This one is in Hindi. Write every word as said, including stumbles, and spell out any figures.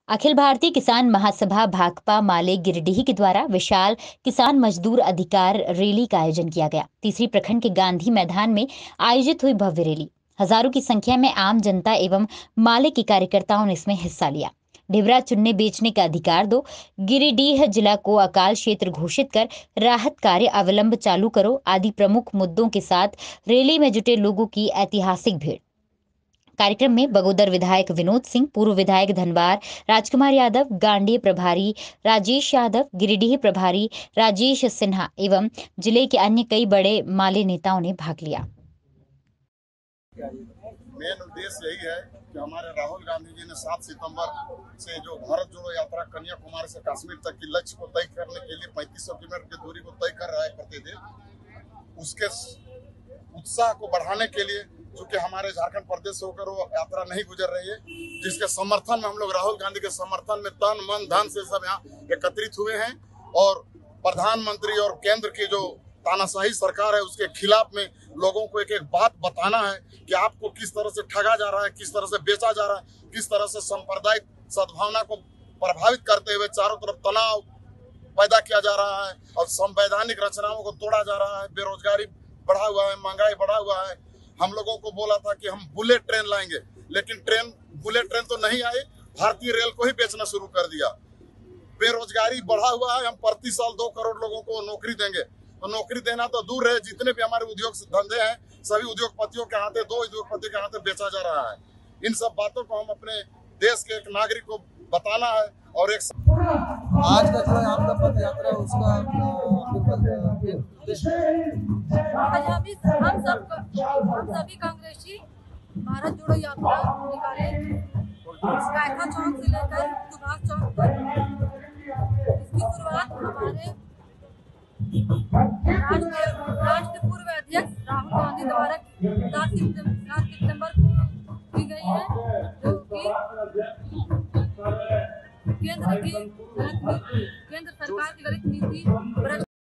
अखिल भारतीय किसान महासभा भाकपा माले गिरिडीह के द्वारा विशाल किसान मजदूर अधिकार रैली का आयोजन किया गया। तीसरी प्रखंड के गांधी मैदान में आयोजित हुई भव्य रैली, हजारों की संख्या में आम जनता एवं माले के कार्यकर्ताओं ने इसमें हिस्सा लिया। ढिबरा चुनने बेचने का अधिकार दो, गिरिडीह जिला को अकाल क्षेत्र घोषित कर राहत कार्य अविलंब चालू करो आदि प्रमुख मुद्दों के साथ रैली में जुटे लोगों की ऐतिहासिक भीड़। कार्यक्रम में बगोदर विधायक विनोद सिंह, पूर्व विधायक धनवार राजकुमार यादव, गांडेय प्रभारी राजेश यादव, गिरिडीह प्रभारी राजेश सिन्हा एवं जिले के अन्य कई बड़े माले नेताओं ने भाग लिया। मेन उद्देश्य यही है कि हमारे राहुल गांधी जी ने सात सितंबर से जो भारत जोड़ो यात्रा कन्याकुमारी से कश्मीर तक की लक्ष्य को तय करने के लिए पैंतीस सौ किलोमीटर की दूरी को तय कर रहा करते थे, उसके उत्साह को बढ़ाने के लिए, चूंकि हमारे झारखंड प्रदेश से होकर वो यात्रा नहीं गुजर रही है, जिसके समर्थन में हम लोग राहुल गांधी के समर्थन में तन मन धन से सब यहाँ एकत्रित हुए हैं और प्रधानमंत्री और केंद्र की जो तानाशाही सरकार है उसके खिलाफ में लोगों को एक एक बात बताना है कि आपको किस तरह से ठगा जा रहा है, किस तरह से बेचा जा रहा है, किस तरह से सांप्रदायिक सद्भावना को प्रभावित करते हुए चारों तरफ तनाव पैदा किया जा रहा है और संवैधानिक रचनाओं को तोड़ा जा रहा है। बेरोजगारी बढ़ा हुआ है, महंगाई बढ़ा हुआ है। हम लोगों को बोला था कि हम बुलेट ट्रेन लाएंगे, लेकिन ट्रेन बुलेट ट्रेन तो नहीं आई, भारतीय रेल को ही बेचना शुरू कर दिया। बेरोजगारी बढ़ा हुआ है, हम प्रति साल दो करोड़ लोगों को नौकरी देंगे, तो नौकरी देना तो दूर है, जितने भी हमारे उद्योग धंधे हैं सभी उद्योगपतियों के हाथे, दो उद्योगपति के हाथे बेचा जा रहा है। इन सब बातों को हम अपने देश के एक नागरिक को बताना है। और एक आज का जो आपका पद यात्रा है उसका आज हम इस हम सब हम सभी कांग्रेसी भारत जोड़ो यात्रा निकाले कायथा चौक से लेकर सुभाष चौक तक। इसकी शुरुआत हमारे राष्ट्र राष्ट्र पूर्व अध्यक्ष राहुल गांधी द्वारा सात सितंबर को की गई है, जो कि केंद्र की गलत केंद्र सरकार की गलत नीति